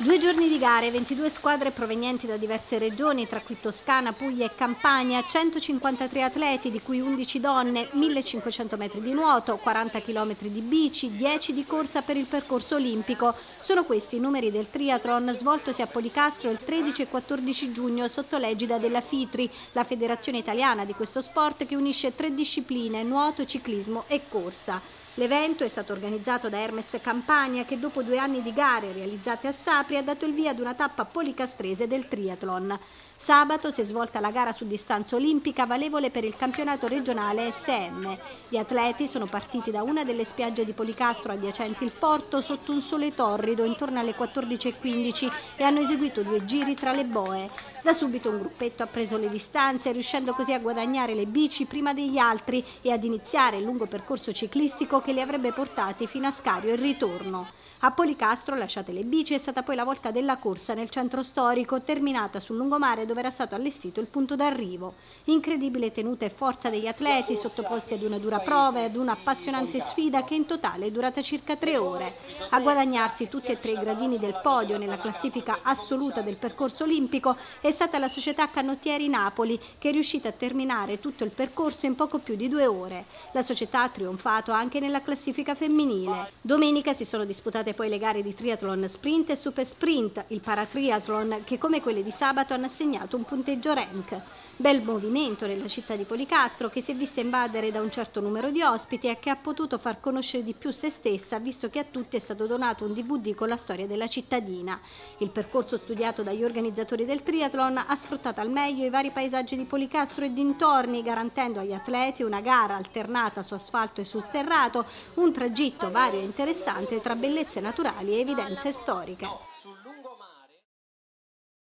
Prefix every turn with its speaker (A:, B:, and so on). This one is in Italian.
A: 2 giorni di gare, 22 squadre provenienti da diverse regioni, tra cui Toscana, Puglia e Campania, 153 atleti, di cui 11 donne, 1500 metri di nuoto, 40 chilometri di bici, 10 di corsa per il percorso olimpico. Sono questi i numeri del triathlon svoltosi a Policastro il 13 e 14 giugno sotto l'egida della FITRI, la federazione italiana di questo sport che unisce 3 discipline: nuoto, ciclismo e corsa. L'evento è stato organizzato da Hermes Campania, che dopo 2 anni di gare realizzate a Sapri ha dato il via ad una tappa policastrese del triathlon. Sabato si è svolta la gara su distanza olimpica valevole per il campionato regionale SM. Gli atleti sono partiti da una delle spiagge di Policastro adiacenti il porto sotto un sole torrido intorno alle 14:15 e hanno eseguito 2 giri tra le boe. Da subito un gruppetto ha preso le distanze, riuscendo così a guadagnare le bici prima degli altri e ad iniziare il lungo percorso ciclistico che li avrebbe portati fino a Scario e ritorno. A Policastro, lasciate le bici, è stata poi la volta della corsa nel centro storico, terminata sul lungomare dove era stato allestito il punto d'arrivo. Incredibile tenuta e forza degli atleti, sottoposti ad una dura prova e ad un'appassionante sfida che in totale è durata circa 3 ore. A guadagnarsi tutti e 3 i gradini del podio nella classifica assoluta del percorso olimpico è stata la società Canottieri Napoli, che è riuscita a terminare tutto il percorso in poco più di 2 ore. La società ha trionfato anche nella classifica femminile. Domenica si sono disputate poi le gare di triathlon sprint e super sprint, il paratriathlon, che come quelle di sabato hanno assegnato un punteggio rank. Bel movimento nella città di Policastro, che si è vista invadere da un certo numero di ospiti e che ha potuto far conoscere di più se stessa, visto che a tutti è stato donato un DVD con la storia della cittadina. Il percorso studiato dagli organizzatori del triathlon ha sfruttato al meglio i vari paesaggi di Policastro e dintorni, garantendo agli atleti una gara alternata su asfalto e su sterrato, un tragitto vario e interessante tra bellezze naturali e evidenze storiche.